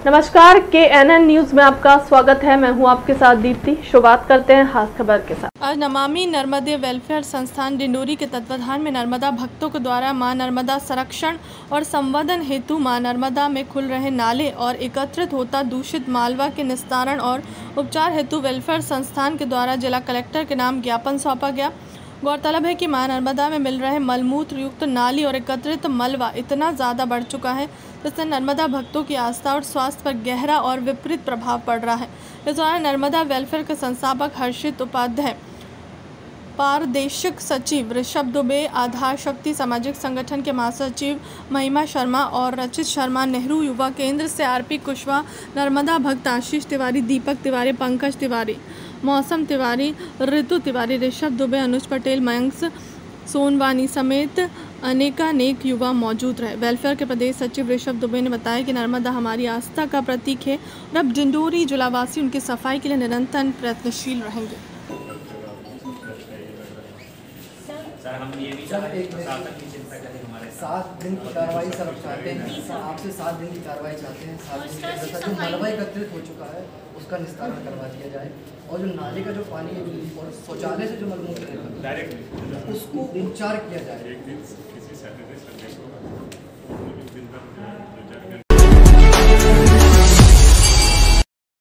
नमस्कार, KNN news में आपका स्वागत है। मैं हूं आपके साथ दीप्ति। शुरुआत करते हैं खास खबर के साथ। आज नमामि नर्मदे वेलफेयर संस्थान डिंडोरी के तत्वाधान में नर्मदा भक्तों के द्वारा मां नर्मदा संरक्षण और संवर्धन हेतु मां नर्मदा में खुल रहे नाले और एकत्रित होता दूषित मालवा के निस्तारण और उपचार हेतु वेलफेयर संस्थान के द्वारा जिला कलेक्टर के नाम ज्ञापन सौंपा गया। गौरतलब है कि मां नर्मदा में मिल रहे मलमूत्र युक्त नाली और एकत्रित मलबा इतना ज़्यादा बढ़ चुका है जिससे नर्मदा भक्तों की आस्था और स्वास्थ्य पर गहरा और विपरीत प्रभाव पड़ रहा है। इस दौरान नर्मदा वेलफेयर के संस्थापक हर्षित उपाध्याय, पारदेशिक सचिव ऋषभ दुबे, आधार शक्ति सामाजिक संगठन के महासचिव महिमा शर्मा और रचित शर्मा, नेहरू युवा केंद्र से आरपी कुशवाहा, नर्मदा भक्त आशीष तिवारी, दीपक तिवारी, पंकज तिवारी, मौसम तिवारी, ऋतु तिवारी, ऋषभ दुबे, अनुज पटेल, मयंक सोनवानी समेत अनेकानेक युवा मौजूद रहे। वेलफेयर के प्रदेश सचिव ऋषभ दुबे ने बताया कि नर्मदा हमारी आस्था का प्रतीक है और अब डिंडोरी जिलावासी उनकी सफाई के लिए निरंतर प्रयत्नशील रहेंगे। सर, हम ये भी चाहते हैं प्रशासन की चिंता करें हमारे 7 दिन की कार्रवाई सब चाहते हैं। आपसे 7 दिन की कार्रवाई चाहते हैं। 7 दिन के अंदर जो मलबा एकत्रित हो चुका है उसका निस्तारण करवा दिया जाए और जो नाले का जो पानी और शौचालय से जो मलमूत्र है डायरेक्ट उसको उपचार किया जाए।